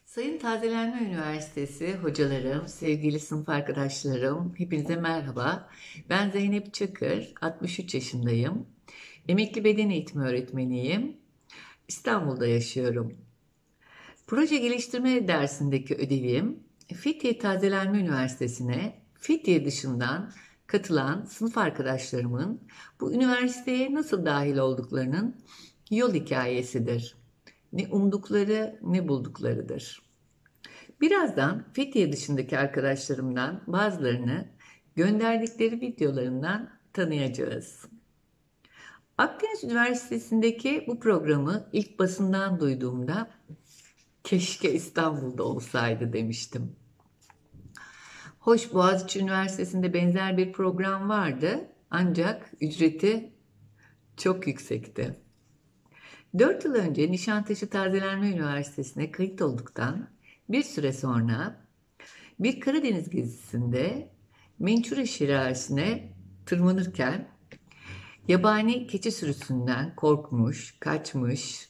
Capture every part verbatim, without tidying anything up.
Sayın Tazelenme Üniversitesi hocalarım, sevgili sınıf arkadaşlarım, hepinize merhaba. Ben Zeynep Çakır, altmış üç yaşındayım. Emekli beden eğitimi öğretmeniyim. İstanbul'da yaşıyorum. Proje geliştirme dersindeki ödevim, Fethiye Tazelenme Üniversitesi'ne Fethiye dışından katılan sınıf arkadaşlarımın bu üniversiteye nasıl dahil olduklarının yol hikayesidir. Ne umdukları ne bulduklarıdır. Birazdan Fethiye dışındaki arkadaşlarımdan bazılarını gönderdikleri videolarından tanıyacağız. Akdeniz Üniversitesi'ndeki bu programı ilk basından duyduğumda keşke İstanbul'da olsaydı demiştim. Hoş, Boğaziçi Üniversitesi'nde benzer bir program vardı ancak ücreti çok yüksekti. Dört yıl önce Nişantaşı Tazelenme Üniversitesi'ne kayıt olduktan bir süre sonra bir Karadeniz gezisinde Mençure şelalesine tırmanırken yabani keçi sürüsünden korkmuş, kaçmış,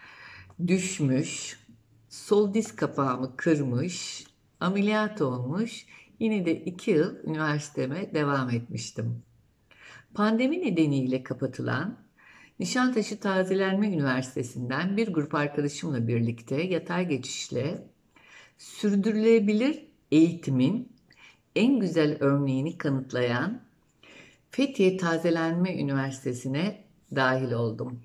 düşmüş, sol diz kapağımı kırmış, ameliyat olmuş, yine de iki yıl üniversiteme devam etmiştim. Pandemi nedeniyle kapatılan Nişantaşı Tazelenme Üniversitesi'nden bir grup arkadaşımla birlikte yatay geçişle sürdürülebilir eğitimin en güzel örneğini kanıtlayan Fethiye Tazelenme Üniversitesi'ne dahil oldum.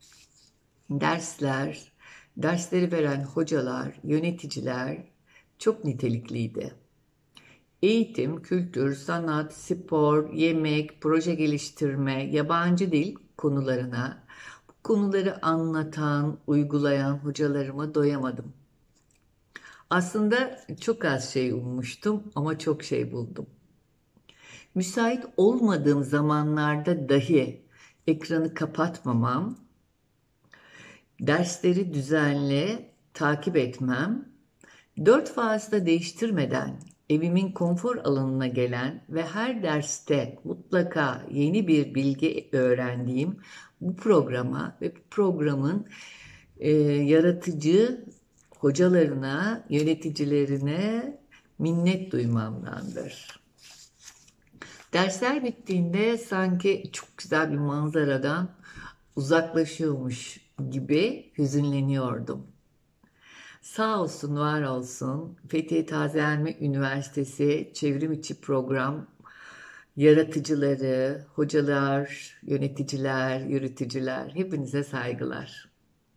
Dersler, dersleri veren hocalar, yöneticiler çok nitelikliydi. Eğitim, kültür, sanat, spor, yemek, proje geliştirme, yabancı dil konularına bu konuları anlatan, uygulayan hocalarıma doyamadım. Aslında çok az şey ummuştum ama çok şey buldum. Müsait olmadığım zamanlarda dahi ekranı kapatmamam, dersleri düzenli takip etmem, dört fazla değiştirmeden evimin konfor alanına gelen ve her derste mutlaka yeni bir bilgi öğrendiğim bu programa ve bu programın e, yaratıcı hocalarına, yöneticilerine minnet duymamdandır. Dersler bittiğinde sanki çok güzel bir manzaradan uzaklaşıyormuş gibi hüzünleniyordum. Sağ olsun, var olsun Fethiye Tazelenme Üniversitesi Çevrim İçi Program yaratıcıları, hocalar, yöneticiler, yürütücüler, hepinize saygılar.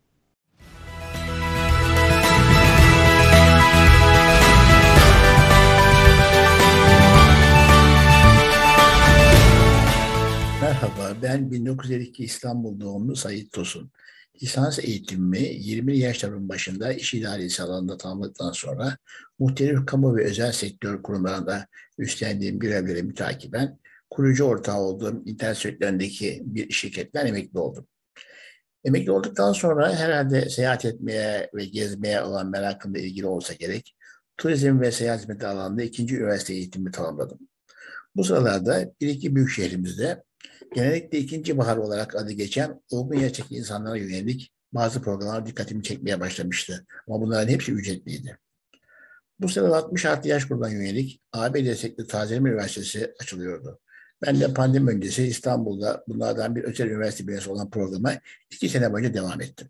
Merhaba, ben bin dokuz yüz elli iki İstanbul doğumlu Sait Tosun. Lisans eğitimimi yirmili yaşlarımın başında iş idaresi alanında tamamladıktan sonra muhtelif kamu ve özel sektör kurumlarında üstlendiğim görevleri mütakiben kurucu ortağı olduğum internet sektöründeki bir şirketten emekli oldum. Emekli olduktan sonra herhalde seyahat etmeye ve gezmeye olan merakımla ilgili olsa gerek, turizm ve seyahat hizmeti alanında ikinci üniversite eğitimimi tamamladım. Bu sıralarda bir iki büyük şehrimizde genellikle ikinci bahar olarak adı geçen olgun yaştaki insanlara yönelik bazı programlar dikkatimi çekmeye başlamıştı. Ama bunların hepsi ücretliydi. Bu sırada altmış artı yaş grubuna yönelik A B destekli Tazelenme Üniversitesi açılıyordu. Ben de pandemi öncesi İstanbul'da bunlardan bir özel üniversite bünyesi olan programa iki sene boyunca devam ettim.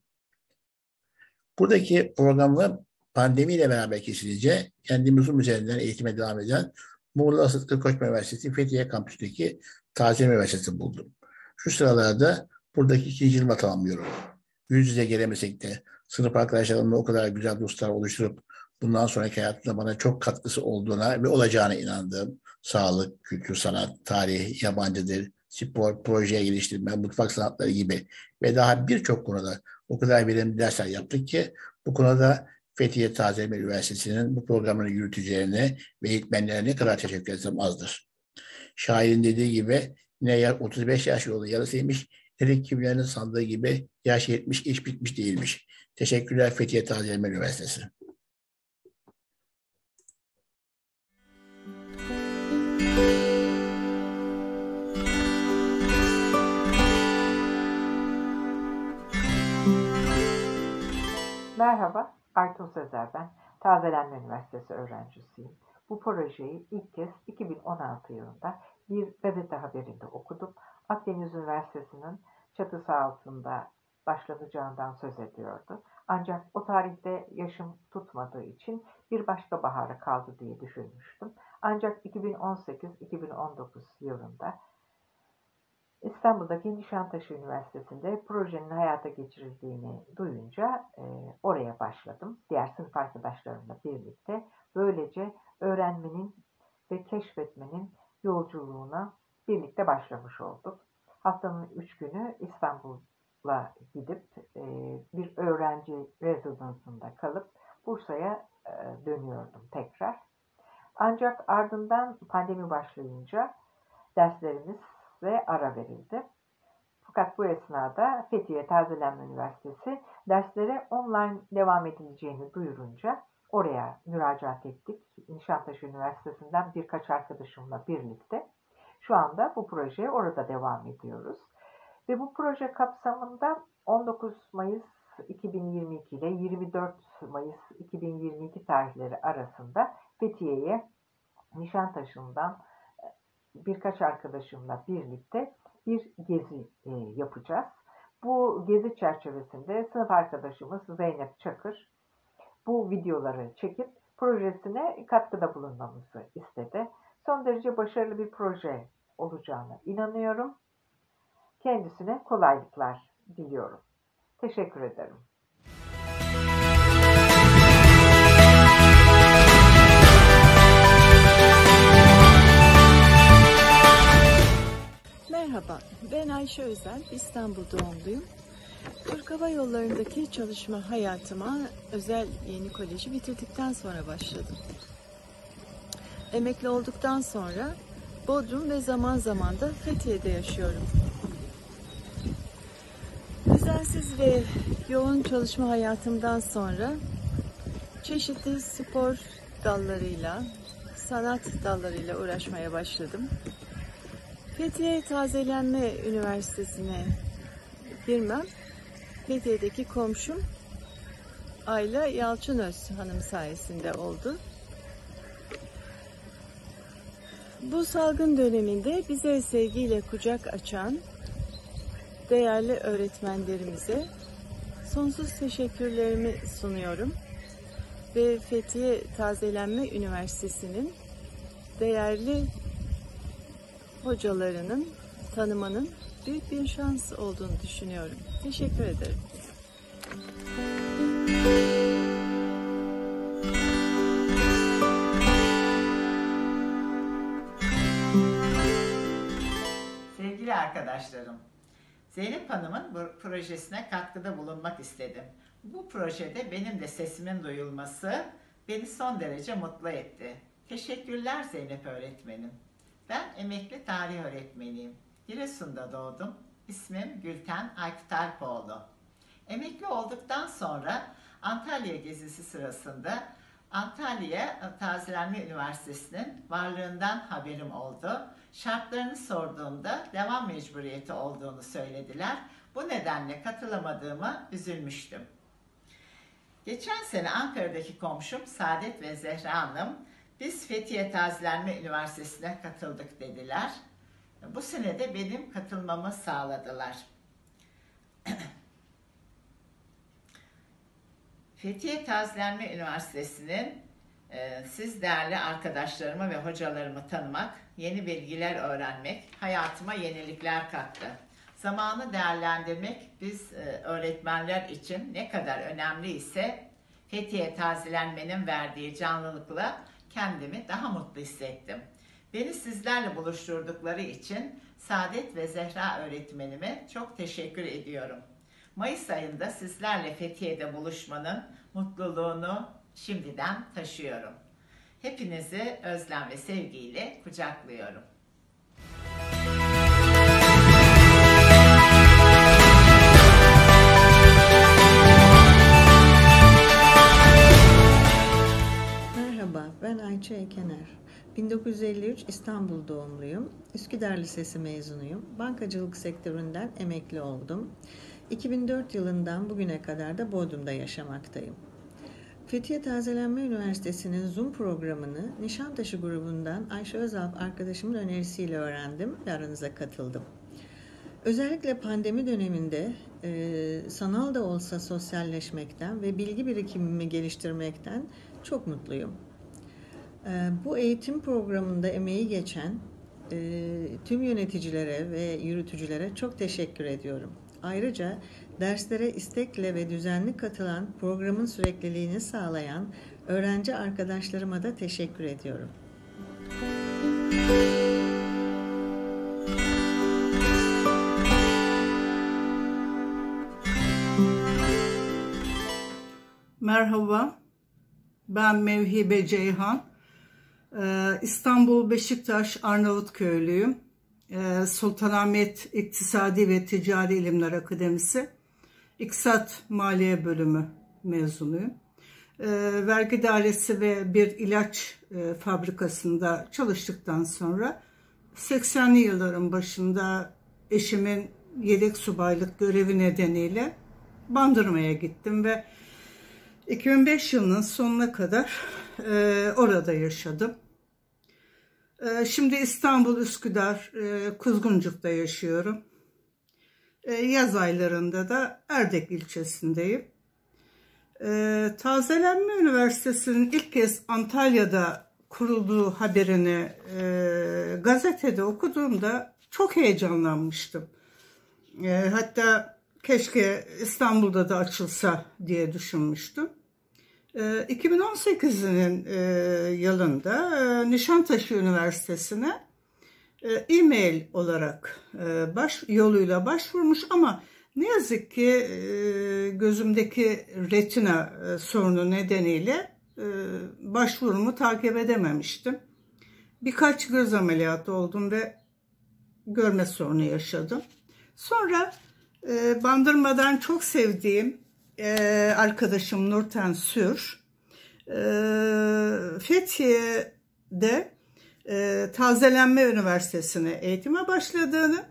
Buradaki programı pandemiyle beraber kesilince kendimi Zoom üzerinden eğitime devam eden Muğla Sıtkı Koçman Üniversitesi Fethiye Kampüsü'ndeki Tazelenme Üniversitesi buldum. Şu sıralarda buradaki ikinci yılıma tamamlıyorum. Yüz yüze gelemesek de sınıf arkadaşlarımla o kadar güzel dostlar oluşturup bundan sonraki hayatımda bana çok katkısı olduğuna ve olacağına inandığım sağlık, kültür, sanat, tarih, yabancı dil, spor, proje geliştirme, mutfak sanatları gibi ve daha birçok konuda o kadar verimli dersler yaptık ki bu konuda Fethiye Tazelenme Üniversitesi'nin bu programını yürütücülerine ve eğitmenlerine ne kadar teşekkür etsem azdır. Şairin dediği gibi ne otuz beş yaş yolun yarısıymış, ne de kimlerin sandığı gibi yaş yetmiş, iş bitmiş değilmiş. Teşekkürler Fethiye Tazelenme Üniversitesi. Merhaba, Aytun Sözer ben. Tazelenme Üniversitesi öğrencisiyim. Bu projeyi ilk kez iki bin on altı yılında bir gazete haberinde okudum. Akdeniz Üniversitesi'nin çatısı altında başlanacağından söz ediyordu. Ancak o tarihte yaşım tutmadığı için bir başka bahara kaldı diye düşünmüştüm. Ancak iki bin on sekiz iki bin on dokuz yılında İstanbul'daki Nişantaşı Üniversitesi'nde projenin hayata geçirildiğini duyunca e, oraya başladım. Diğer sınıf arkadaşlarımla birlikte. Böylece öğrenmenin ve keşfetmenin yolculuğuna birlikte başlamış olduk. Haftanın üç günü İstanbul'a gidip e, bir öğrenci rezidansında kalıp Bursa'ya e, dönüyordum tekrar. Ancak ardından pandemi başlayınca derslerimiz ve ara verildi. Fakat bu esnada Fethiye Tazelenme Üniversitesi derslere online devam edileceğini duyurunca oraya müracaat ettik. Nişantaşı Üniversitesi'nden birkaç arkadaşımla birlikte. Şu anda bu projeye orada devam ediyoruz. Ve bu proje kapsamında on dokuz Mayıs iki bin yirmi iki ile yirmi dört Mayıs iki bin yirmi iki tarihleri arasında Fethiye'ye Nişantaşı'ndan birkaç arkadaşımla birlikte bir gezi e, yapacağız. Bu gezi çerçevesinde sınıf arkadaşımız Zeynep Çakır bu videoları çekip projesine katkıda bulunmamızı istedi. Son derece başarılı bir proje olacağına inanıyorum. Kendisine kolaylıklar diliyorum. Teşekkür ederim. Merhaba, ben Ayşe Özel, İstanbul doğumluyum. Türk Hava Yolları'ndaki çalışma hayatıma Özel Yeni Koleji bitirdikten sonra başladım. Emekli olduktan sonra Bodrum ve zaman zaman da Fethiye'de yaşıyorum. Düzensiz ve yoğun çalışma hayatımdan sonra çeşitli spor dallarıyla, sanat dallarıyla uğraşmaya başladım. Fethiye Tazelenme Üniversitesi'ne girmem, Fethiye'deki komşum Ayla Yalçınöz Hanım sayesinde oldu. Bu salgın döneminde bize sevgiyle kucak açan değerli öğretmenlerimize sonsuz teşekkürlerimi sunuyorum. Ve Fethiye Tazelenme Üniversitesi'nin değerli hocalarının tanımanın büyük bir şans olduğunu düşünüyorum. Teşekkür ederim. Sevgili arkadaşlarım, Zeynep Hanım'ın bu projesine katkıda bulunmak istedim. Bu projede benim de sesimin duyulması beni son derece mutlu etti. Teşekkürler Zeynep öğretmenim. Ben emekli tarih öğretmeniyim. Giresun'da doğdum. İsmim Gülten Aykut Alpoğlu. Emekli olduktan sonra Antalya gezisi sırasında Antalya Tazelenme Üniversitesi'nin varlığından haberim oldu. Şartlarını sorduğumda devam mecburiyeti olduğunu söylediler. Bu nedenle katılamadığıma üzülmüştüm. Geçen sene Ankara'daki komşum Saadet ve Zehra Hanım, biz Fethiye Tazelenme Üniversitesi'ne katıldık dediler. Bu sene de benim katılmamı sağladılar. Fethiye Tazelenme Üniversitesi'nin e, siz değerli arkadaşlarımı ve hocalarımı tanımak, yeni bilgiler öğrenmek, hayatıma yenilikler kattı. Zamanı değerlendirmek biz e, öğretmenler için ne kadar önemli ise Fethiye Tazelenme'nin verdiği canlılıkla kendimi daha mutlu hissettim. Beni sizlerle buluşturdukları için Saadet ve Zehra öğretmenime çok teşekkür ediyorum. Mayıs ayında sizlerle Fethiye'de buluşmanın mutluluğunu şimdiden taşıyorum. Hepinizi özlem ve sevgiyle kucaklıyorum. Merhaba, ben Ayça Ekener. bin dokuz yüz elli üç İstanbul doğumluyum. Üsküdar Lisesi mezunuyum. Bankacılık sektöründen emekli oldum. iki bin dört yılından bugüne kadar da Bodrum'da yaşamaktayım. Fethiye Tazelenme Üniversitesi'nin Zoom programını Nişantaşı grubundan Ayşe Özalp arkadaşımın önerisiyle öğrendim ve aranıza katıldım. Özellikle pandemi döneminde e, sanal da olsa sosyalleşmekten ve bilgi birikimimi geliştirmekten çok mutluyum. E, bu eğitim programında emeği geçen e, tüm yöneticilere ve yürütücülere çok teşekkür ediyorum. Ayrıca derslere istekle ve düzenli katılan, programın sürekliliğini sağlayan öğrenci arkadaşlarıma da teşekkür ediyorum. Merhaba, ben Mevhibe Ceyhan. Ee, İstanbul Beşiktaş Arnavutköylüyüm. Ee, Sultanahmet İktisadi ve Ticari İlimler Akademisi İktisat Maliye Bölümü mezunuyum. Ee, vergi dairesi ve bir ilaç e, fabrikasında çalıştıktan sonra seksenli yılların başında eşimin yedek subaylık görevi nedeniyle Bandırma'ya gittim ve iki bin beş yılının sonuna kadar e, orada yaşadım. E, şimdi İstanbul, Üsküdar, e, Kuzguncuk'ta yaşıyorum. E, yaz aylarında da Erdek ilçesindeyim. E, Tazelenme Üniversitesi'nin ilk kez Antalya'da kurulduğu haberini e, gazetede okuduğumda çok heyecanlanmıştım. E, hatta keşke İstanbul'da da açılsa diye düşünmüştüm. iki bin on sekiz'in yılında Nişantaşı Üniversitesi'ne e-mail olarak baş, yoluyla başvurmuş ama ne yazık ki gözümdeki retina sorunu nedeniyle başvurumu takip edememiştim. Birkaç göz ameliyatı oldum ve görme sorunu yaşadım. Sonra Bandırma'dan çok sevdiğim arkadaşım Nurten Sür, Fethiye'de Tazelenme Üniversitesi'ne eğitime başladığını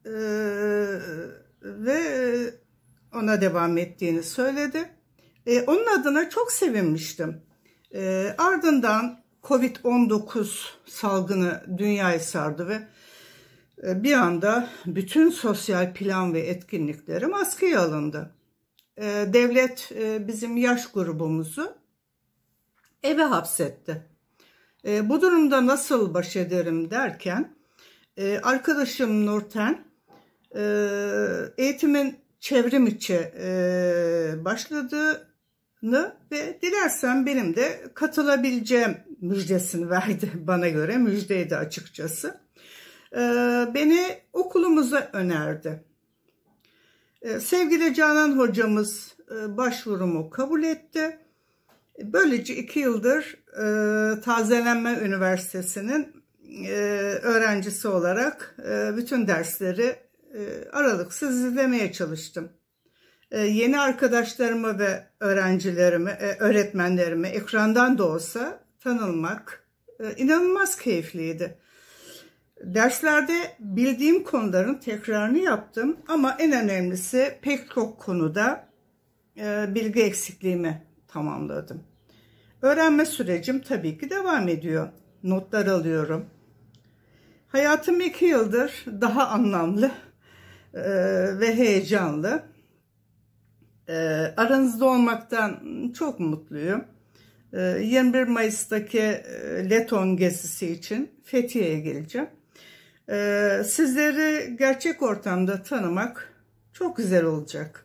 ve ona devam ettiğini söyledi. Onun adına çok sevinmiştim. Ardından kovid on dokuz salgını dünyayı sardı ve bir anda bütün sosyal plan ve etkinliklerim askıya alındı. Devlet bizim yaş grubumuzu eve hapsetti. Bu durumda nasıl baş ederim derken arkadaşım Nurten eğitimin çevrim içi başladığını ve dilersen benim de katılabileceğim müjdesini verdi. Bana göre müjdeydi açıkçası. Beni okulumuza önerdi. Sevgili Canan hocamız başvurumu kabul etti. Böylece iki yıldır Tazelenme Üniversitesi'nin öğrencisi olarak bütün dersleri aralıksız izlemeye çalıştım. Yeni arkadaşlarımı ve öğrencilerimi, öğretmenlerimi ekrandan da olsa tanınmak inanılmaz keyifliydi. Derslerde bildiğim konuların tekrarını yaptım ama en önemlisi pek çok konuda e, bilgi eksikliğimi tamamladım. Öğrenme sürecim tabii ki devam ediyor. Notlar alıyorum. Hayatım iki yıldır daha anlamlı e, ve heyecanlı. E, aranızda olmaktan çok mutluyum. E, yirmi bir Mayıs'taki e, Leton gezisi için Fethiye'ye geleceğim. Ee, sizleri gerçek ortamda tanımak çok güzel olacak.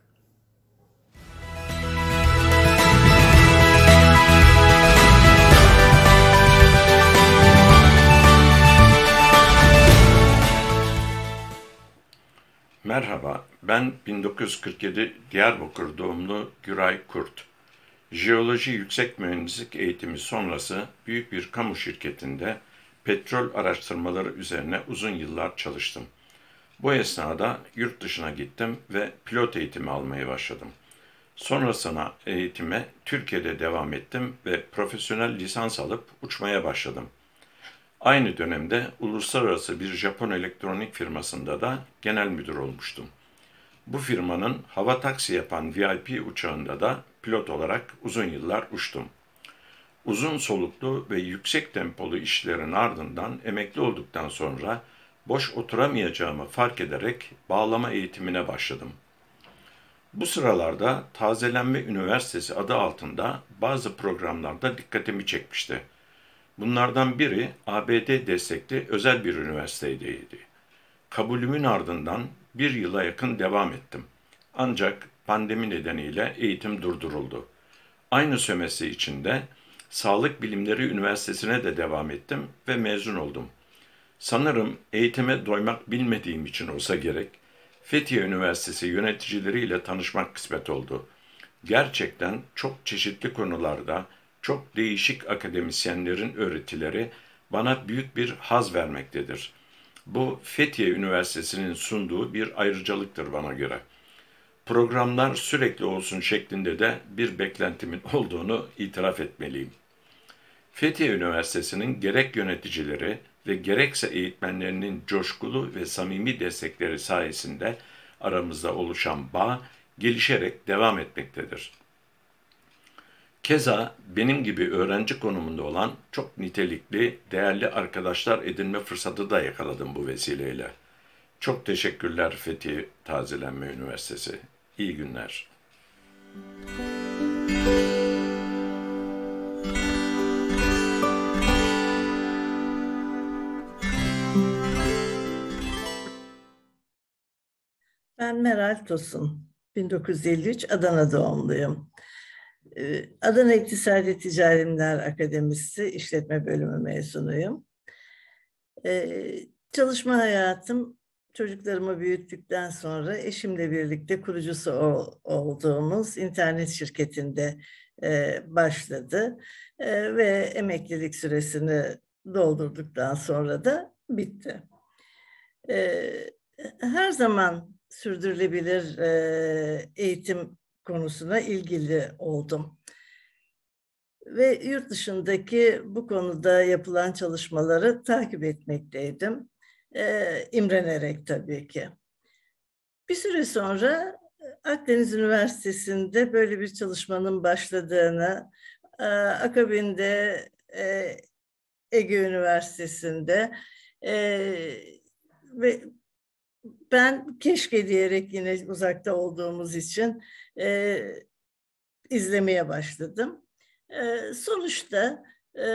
Merhaba, ben bin dokuz yüz kırk yedi Diyarbakır doğumlu Güray Kurt. Jeoloji yüksek mühendislik eğitimi sonrası büyük bir kamu şirketinde petrol araştırmaları üzerine uzun yıllar çalıştım. Bu esnada yurt dışına gittim ve pilot eğitimi almaya başladım. Sonrasında eğitime Türkiye'de devam ettim ve profesyonel lisans alıp uçmaya başladım. Aynı dönemde uluslararası bir Japon elektronik firmasında da genel müdür olmuştum. Bu firmanın hava taksi yapan V I P uçağında da pilot olarak uzun yıllar uçtum. Uzun soluklu ve yüksek tempolu işlerin ardından emekli olduktan sonra boş oturamayacağımı fark ederek bağlama eğitimine başladım. Bu sıralarda Tazelenme Üniversitesi adı altında bazı programlarda dikkatimi çekmişti. Bunlardan biri A B D destekli özel bir üniversiteydi. Kabulümün ardından bir yıla yakın devam ettim. Ancak pandemi nedeniyle eğitim durduruldu. Aynı sömestr içinde Sağlık Bilimleri Üniversitesi'ne de devam ettim ve mezun oldum. Sanırım eğitime doymak bilmediğim için olsa gerek, Fethiye Üniversitesi yöneticileriyle tanışmak kısmet oldu. Gerçekten çok çeşitli konularda çok değişik akademisyenlerin öğretileri bana büyük bir haz vermektedir. Bu Fethiye Üniversitesi'nin sunduğu bir ayrıcalıktır bana göre. Programlar sürekli olsun şeklinde de bir beklentimin olduğunu itiraf etmeliyim. Fethiye Üniversitesi'nin gerek yöneticileri ve gerekse eğitmenlerinin coşkulu ve samimi destekleri sayesinde aramızda oluşan bağ gelişerek devam etmektedir. Keza benim gibi öğrenci konumunda olan çok nitelikli, değerli arkadaşlar edinme fırsatı da yakaladım bu vesileyle. Çok teşekkürler Fethiye Tazelenme Üniversitesi. İyi günler. Ben Meral Tosun, bin dokuz yüz elli üç Adana doğumluyum. Adana İktisadi Ticari İlimler Akademisi İşletme Bölümü mezunuyum. Çalışma hayatım çocuklarımı büyüttükten sonra eşimle birlikte kurucusu olduğumuz internet şirketinde başladı ve emeklilik süresini doldurduktan sonra da bitti. Her zaman sürdürülebilir eğitim konusuna ilgili oldum. Ve yurt dışındaki bu konuda yapılan çalışmaları takip etmekteydim. Ee, imrenerek tabii ki. Bir süre sonra Akdeniz Üniversitesi'nde böyle bir çalışmanın başladığını, e, akabinde e, Ege Üniversitesi'nde e, ve ben keşke diyerek yine uzakta olduğumuz için e, izlemeye başladım. E, sonuçta e,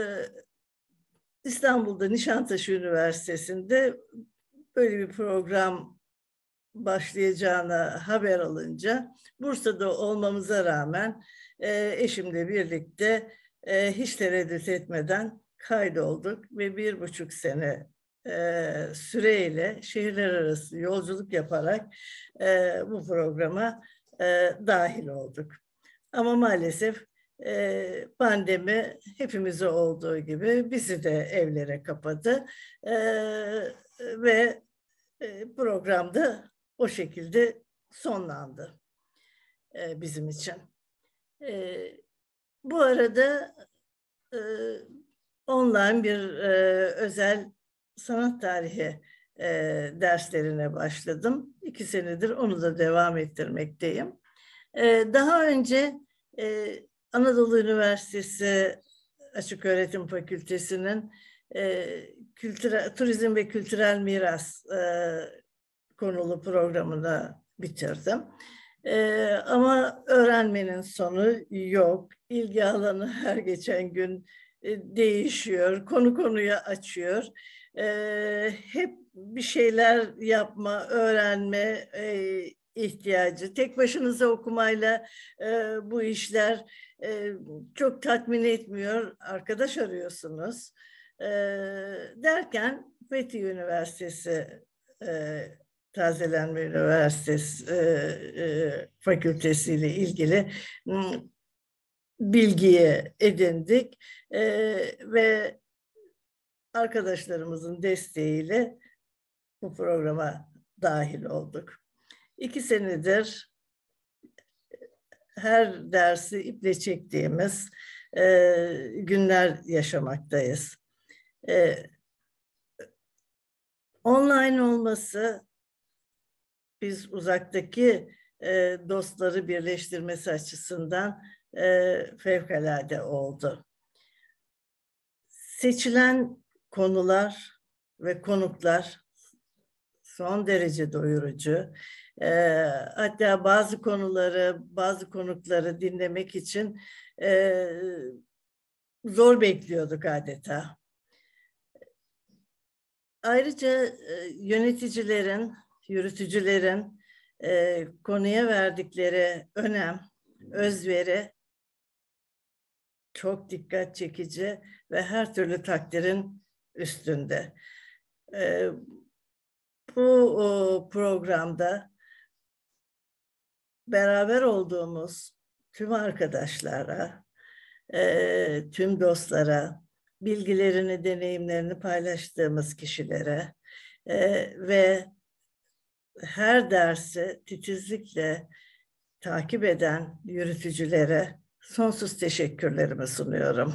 İstanbul'da Nişantaşı Üniversitesi'nde böyle bir program başlayacağına haber alınca Bursa'da olmamıza rağmen e, eşimle birlikte e, hiç tereddüt etmeden kaydolduk ve bir buçuk sene e, süreyle şehirler arası yolculuk yaparak e, bu programa e, dahil olduk. Ama maalesef e, pandemi hepimize olduğu gibi bizi de evlere kapadı e, ve e, programda o şekilde sonlandı e, bizim için. E, bu arada e, online bir e, özel sanat tarihi e, derslerine başladım. İki senedir onu da devam ettirmekteyim. E, daha önce e, Anadolu Üniversitesi Açıköğretim Fakültesi'nin e, kültürel, turizm ve kültürel miras e, konulu programını bitirdim. E, ama öğrenmenin sonu yok. İlgi alanı her geçen gün e, değişiyor. Konu konuya açıyor. E, hep bir şeyler yapma, öğrenme e, ihtiyacı. Tek başınıza okumayla e, bu işler e, çok tatmin etmiyor. Arkadaş arıyorsunuz. E, derken Fethiye Üniversitesi e, Tazelenme Üniversitesi e, e, Fakültesi ile ilgili bilgiye edindik e, ve arkadaşlarımızın desteğiyle bu programa dahil olduk. İki senedir her dersi iple çektiğimiz e, günler yaşamaktayız. E, online olması, biz uzaktaki e, dostları birleştirmesi açısından e, fevkalade oldu. Seçilen konular ve konuklar son derece doyurucu. E, hatta bazı konuları, bazı konukları dinlemek için e, zor bekliyorduk adeta. Ayrıca e, yöneticilerin, yürütücülerin e, konuya verdikleri önem, özveri çok dikkat çekici ve her türlü takdirin üstünde. E, bu o, programda beraber olduğumuz tüm arkadaşlara, e, tüm dostlara, bilgilerini, deneyimlerini paylaştığımız kişilere e, ve her dersi titizlikle takip eden yürütücülere sonsuz teşekkürlerimi sunuyorum.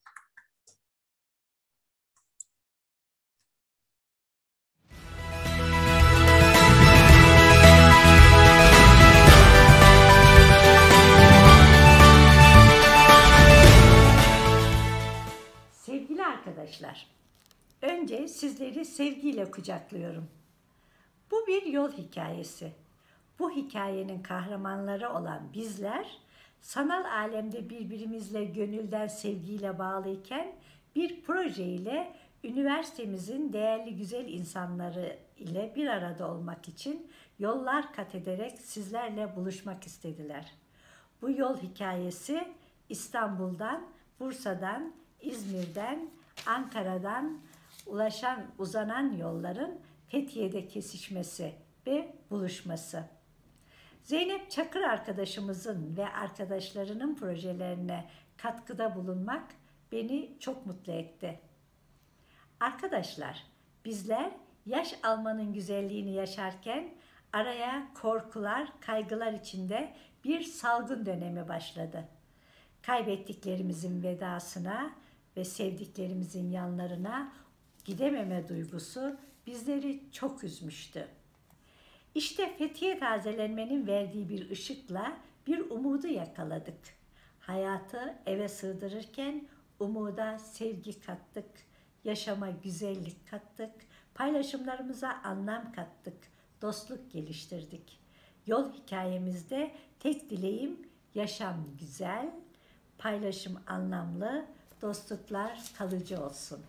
Sevgili arkadaşlar, önce sizleri sevgiyle kucaklıyorum. Bu bir yol hikayesi. Bu hikayenin kahramanları olan bizler, sanal alemde birbirimizle gönülden sevgiyle bağlıyken bir proje ile üniversitemizin değerli güzel insanları ile bir arada olmak için yollar kat ederek sizlerle buluşmak istediler. Bu yol hikayesi İstanbul'dan, Bursa'dan, İzmir'den, Ankara'dan ulaşan, uzanan yolların Fethiye'de kesişmesi ve buluşması. Zeynep Çakır arkadaşımızın ve arkadaşlarının projelerine katkıda bulunmak beni çok mutlu etti. Arkadaşlar, bizler yaş almanın güzelliğini yaşarken araya korkular, kaygılar içinde bir salgın dönemi başladı. Kaybettiklerimizin vedasına ve sevdiklerimizin yanlarına gidememe duygusu bizleri çok üzmüştü. İşte Fethiye tazelenmenin verdiği bir ışıkla bir umudu yakaladık. Hayatı eve sığdırırken umuda sevgi kattık, yaşama güzellik kattık, paylaşımlarımıza anlam kattık, dostluk geliştirdik. Yol hikayemizde tek dileğim yaşam güzel, paylaşım anlamlı, dostluklar kalıcı olsun.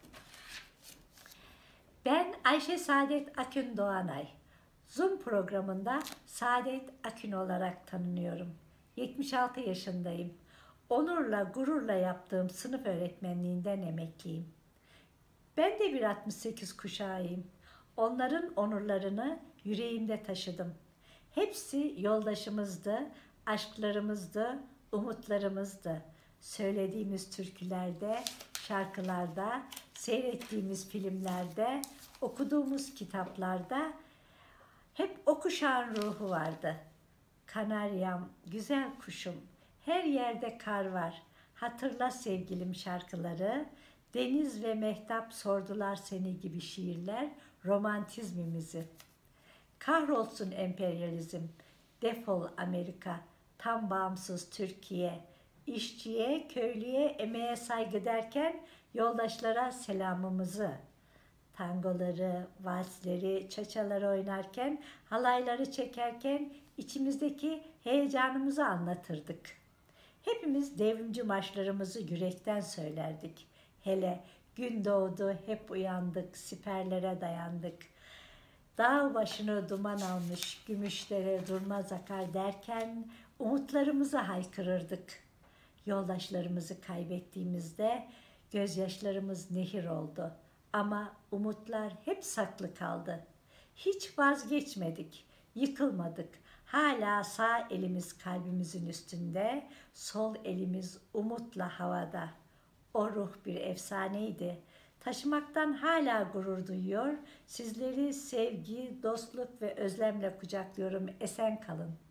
Ben Ayşe Saadet Akün Doğanay. Zoom programında Saadet Akün olarak tanınıyorum. yetmiş altı yaşındayım. Onurla, gururla yaptığım sınıf öğretmenliğinden emekliyim. Ben de bir altmış sekiz kuşağıyım. Onların onurlarını yüreğimde taşıdım. Hepsi yoldaşımızdı, aşklarımızdı, umutlarımızdı. Söylediğimiz türkülerde, şarkılarda, seyrettiğimiz filmlerde, okuduğumuz kitaplarda hep o kuşağın ruhu vardı. Kanaryam, güzel kuşum, her yerde kar var. Hatırla sevgilim şarkıları, deniz ve mehtap sordular seni gibi şiirler, romantizmimizi. Kahrolsun emperyalizm, defol Amerika, tam bağımsız Türkiye, işçiye, köylüye, emeğe saygı derken yoldaşlara selamımızı, tangoları, valsleri, çaçaları oynarken, halayları çekerken içimizdeki heyecanımızı anlatırdık. Hepimiz devrimci marşlarımızı yürekten söylerdik. Hele gün doğdu, hep uyandık, siperlere dayandık. Dağ başını duman almış, gümüşlere durmaz akar derken umutlarımızı haykırırdık. Yoldaşlarımızı kaybettiğimizde gözyaşlarımız nehir oldu. Ama umutlar hep saklı kaldı. Hiç vazgeçmedik, yıkılmadık. Hala sağ elimiz kalbimizin üstünde, sol elimiz umutla havada. O ruh bir efsaneydi. Taşımaktan hala gurur duyuyor. Sizleri sevgi, dostluk ve özlemle kucaklıyorum. Esen kalın.